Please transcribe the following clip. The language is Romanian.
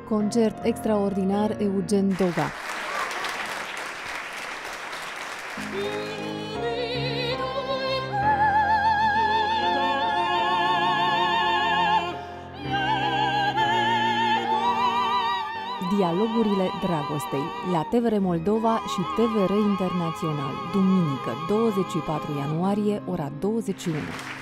Concert extraordinar Eugen Doga. Dialogurile dragostei la TVR Moldova și TVR Internațional, duminică 24 ianuarie, ora 21.